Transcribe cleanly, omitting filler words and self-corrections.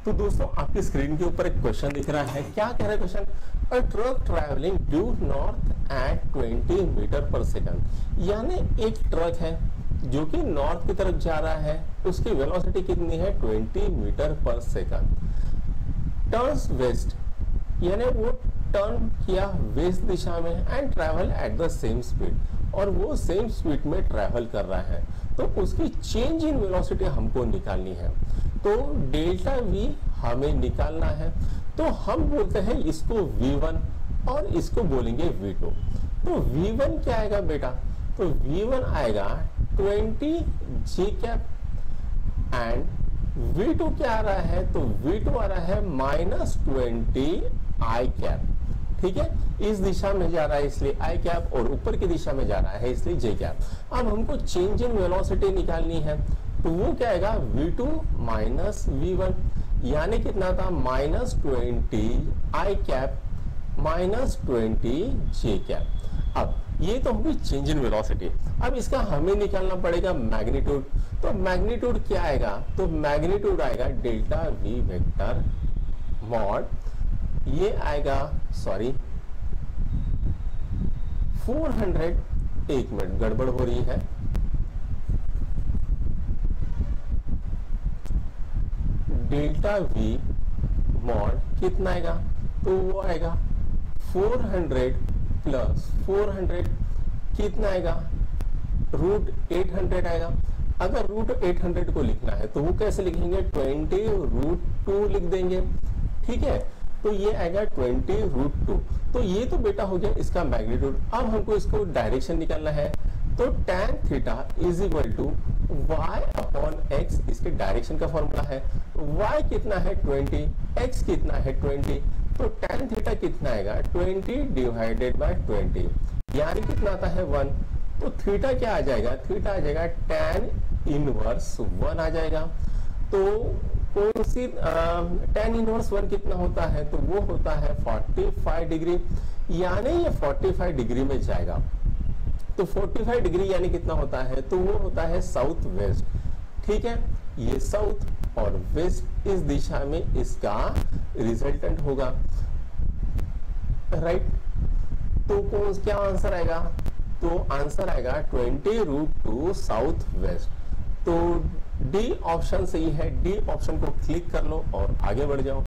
तो दोस्तों आपकी स्क्रीन के ऊपर एक क्वेश्चन दिख रहा है। क्या कह रहा है question? A truck travelling due north at 20 meter per second. यानी एक ट्रक है जो कि नॉर्थ की तरफ जा रहा है, उसकी वेलोसिटी कितनी है? 20 meter per second. Turns waste, यानी वो टर्न किया वेस्ट दिशा में and travel at the same speed, और वो सेम स्पीड में ट्रैवल कर रहा है, तो उसकी चेंज इन वेलोसिटी हमको निकालनी है। तो डेल्टा वी हमें निकालना है, तो हम बोलते हैं इसको V1 और इसको बोलेंगे V2। तो V1 क्या आएगा बेटा? तो V1 आएगा 20 J कैप एंड V2 क्या आ रहा है? तो V2 आ रहा है -20 I कैप। ठीक है, इस दिशा में जा रहा है इसलिए I कैप, और ऊपर की दिशा में जा रहा है इसलिए J कैप। अब हमको चेंज इन वेलोसिटी निकालनी है, तो वो क्या आएगा? V2 माइनस V1, यानी कितना था? -20 I कैप -20 J कैप। अब ये तो होगी चेंज इन वेलोसिटी। अब इसका हमें निकालना पड़ेगा मैग्नीट्यूड। तो मैग्नीट्यूड क्या आएगा? तो मैग्नीट्यूड आएगा डेल्टा V वेक्टर मॉड, ये आएगा 400, एक मिनट गड़बड़ हो रही है, डेल्टा V मॉड कितना आएगा? तो वो आएगा 400 प्लस 400 कितना आएगा? √800 आएगा। अगर √800 को लिखना है तो वो कैसे लिखेंगे? 20√2 लिख देंगे। ठीक है, तो ये आएगा 20√2। तो ये तो बेटा हो गया इसका मैग्नीट्यूड। अब हमको इसको डायरेक्शन निकालना है, तो tan theta is equal to y upon x, इसके डायरेक्शन का फॉर्मूला है। y कितना है? 20, x कितना है? 20, तो tan थीटा कितना आएगा? 20 डिवाइडेड बाय 20, यानी कितना आता है? 1। तो थीटा क्या आ जाएगा? थीटा आ जाएगा tan इनवर्स 1 आ जाएगा। तो कौन सी tan इनवर्स 1 कितना होता है? तो वो होता है 45 डिग्री, यानी ये 45 डिग्री में जाएगा। तो 45 डिग्री यानी कितना होता है? तो वो होता है साउथ वेस्ट। ठीक है, ये साउथ और वेस्ट इस दिशा में इसका रिजल्टेंट होगा, राइट। तो कौन क्या आंसर आएगा? तो आंसर आएगा 20√2 साउथ वेस्ट। तो डी ऑप्शन सही है। डी ऑप्शन को क्लिक कर लो और आगे बढ़ जाओ।